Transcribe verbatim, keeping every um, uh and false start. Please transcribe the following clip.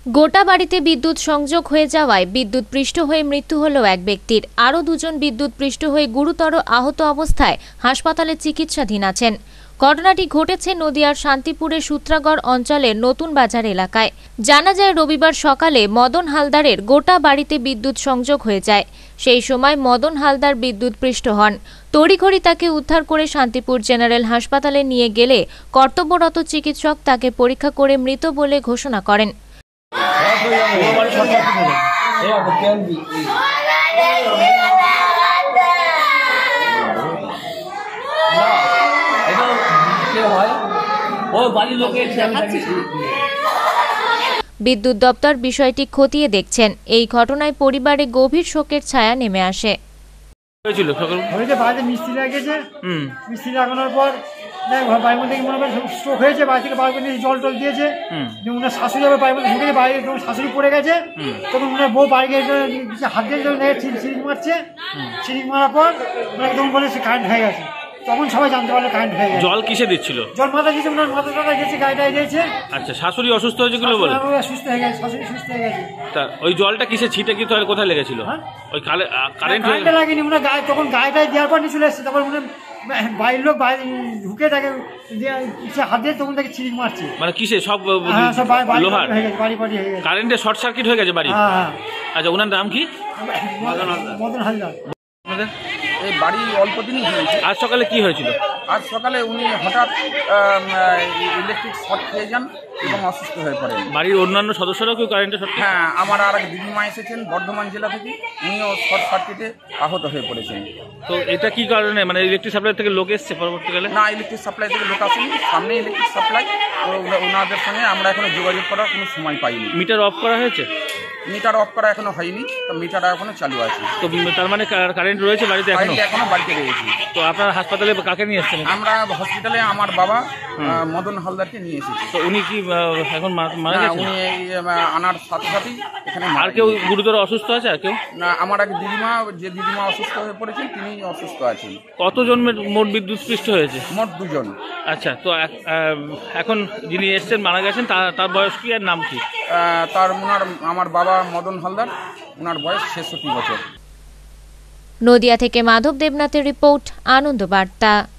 গোটা বাড়িতে বিদ্যুৎ সংযোগ হয়ে যাওয়ায় বিদ্যুৎ পৃষ্ঠ হয়ে মৃত্যু হলো এক ব্যক্তির। আরও দুজন বিদ্যুৎ পৃষ্ঠ হয়ে গুরুতর আহত অবস্থায় হাসপাতালে চিকিৎসাধীন আছেন। ঘটনাটি ঘটেছে নদিয়ার শান্তিপুরের সূত্রাগড় অঞ্চলের নতুন বাজার এলাকায়। জানা যায়, রবিবার সকালে মদন হালদারের গোটা বাড়িতে বিদ্যুৎ সংযোগ হয়ে যায়। সেই সময় মদন হালদার বিদ্যুৎ পৃষ্ঠ হন। তড়িঘড়ি তাকে উদ্ধার করে শান্তিপুর জেনারেল হাসপাতালে নিয়ে গেলে কর্তব্যরত চিকিৎসক তাকে পরীক্ষা করে মৃত বলে ঘোষণা করেন। বিদ্যুৎ দপ্তর বিষয়টি খতিয়ে দেখছেন। এই ঘটনায় পরিবারে গভীর শোকের ছায়া নেমে আসে। মিস্ত্রি লাগিয়েছে, মিস্ত্রি লাগানোর পর বাড়ির মধ্যে মনে করেন স্ট্রোক হয়েছে, বাড়ি থেকে বার করে জল টল দিয়েছে। ওনার শাশুড়ি হবে বাড়ির মধ্যে ঢুকেছে, বাড়ি শাশুড়ি পড়ে গেছে। তখন ওনার বউ বাড়ি গিয়ে হাত দিয়ে সিঁড়ি মারছে, সিঁড়ি মারার পর ওনাকে তখন বলে সে কারেন্ট হয়ে গেছে। তখন সবাই জানতে পারলো কারেন্ট হয়ে গেছে। জল কিসে দিচ্ছিল? জল মাথা দিয়েছে, ওনার মাথা টাথা গেছে, গায়ে গেছে। আচ্ছা, শাশুড়ি অসুস্থ হয়েছে বলে সুস্থ হয়ে গেছে, শাশুড়ি সুস্থ হয়ে গেছে। তা ওই জলটা কিসে ছিটে কি তাহলে কোথায় লেগেছিল? ওই কারেন্ট লাগেনি, ওনার গায়ে তখন গায়েটায় দেওয়ার পর নিয়ে চলে এসছে। তারপর উনি বাইরের লোক বাইরে ঢুকে তাকে হাত দিয়ে তখন তাকে ছিঁড়ি মারছে। মানে কিসে সব লোহার কারেন্টে শর্ট সার্কিট হয়ে গেছে বাড়ি? আচ্ছা, ওনার নাম কি? মদন হালদার। এই বাড়ি অল্প দিনই হয়েছে। আজ সকালে কি হয়েছিল? আজ সকালে উনি হঠাৎ ইলেকট্রিক শর্ট খেয়ে যান এবং অসুস্থ হয়ে পড়েন। বাড়ির অন্যান্য সদস্যরাও কেউ কারেন্টে শর্ট? হ্যাঁ, আমার আর এক দিদিমা এসেছেন বর্ধমান জেলা থেকে, উনিও শর্ট সার্কিটে আহত হয়ে পড়েছেন। তো এটা কি কারণে, মানে ইলেকট্রিক সাপ্লাই থেকে লোক এসছে পরবর্তীকালে? না, ইলেকট্রিক সাপ্লাই থেকে লোক আসেনি, সামনে ইলেকট্রিক সাপ্লাই। ওনাদের সঙ্গে আমরা এখনো যোগাযোগ করার কোনো সময় পাইনি। মিটার অফ করা হয়েছে? মিটার অফ করা এখনো হয়নি, তো মিটার এখনো চালু আছে। তো তার মানে কারেন্ট রয়েছে বাড়িতে এখনো? এখনো বাড়িতে রয়েছে। তো আপনার হাসপাতালে কাকে নিয়ে এসেছেন? আমরা হসপিটালে আমার বাবা মদন হালদারকে নিয়ে এসেছি। তো উনি কি এখন মারা গেছেন? উনি আনার সাথে সাথেই এখানে। আর কেউ গুরুতর অসুস্থ আছে? আর কেউ না, আমার এক দিদিমা, যে দিদিমা অসুস্থ হয়ে পড়েছেন তিনি অসুস্থ আছেন। কতজন মোট বিদ্যুৎ পৃষ্ঠ হয়েছে? মোট দুজন। আচ্ছা, তো এখন যিনি এসছেন মারা গেছেন তার বয়স কি আর নাম কি? তার ওনার আমার বাবা মদন হালদার, ওনার বয়স ছেষট্টি বছর। নদিয়া থেকে মাধব দেবনাথের রিপোর্ট, আনন্দ বার্তা।